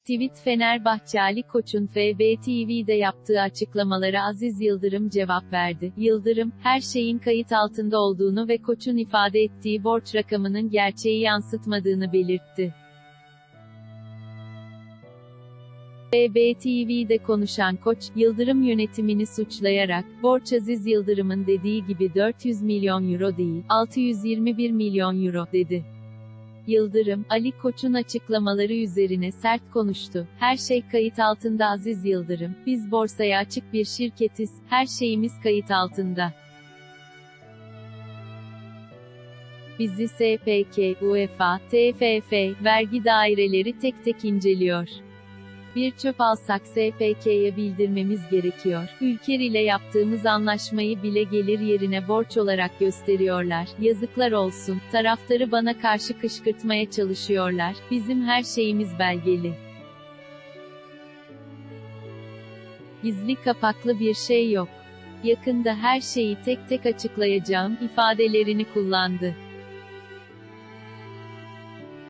Tweet Fenerbahçe Ali Koç'un FB TV'de yaptığı açıklamalara Aziz Yıldırım cevap verdi. Yıldırım, her şeyin kayıt altında olduğunu ve Koç'un ifade ettiği borç rakamının gerçeği yansıtmadığını belirtti. FB TV'de konuşan Koç, Yıldırım yönetimini suçlayarak, borç Aziz Yıldırım'ın dediği gibi 400 milyon euro değil, 621 milyon euro, dedi. Yıldırım, Ali Koç'un açıklamaları üzerine sert konuştu. Her şey kayıt altında Aziz Yıldırım, biz borsaya açık bir şirketiz, her şeyimiz kayıt altında. Bizi SPK, UEFA, TFF, vergi daireleri tek tek inceliyor. Bir çöp alsak SPK'ye bildirmemiz gerekiyor. Ülker ile yaptığımız anlaşmayı bile gelir yerine borç olarak gösteriyorlar. Yazıklar olsun. Taraftarı bana karşı kışkırtmaya çalışıyorlar. Bizim her şeyimiz belgeli. Gizli kapaklı bir şey yok. Yakında her şeyi tek tek açıklayacağım ifadelerini kullandı.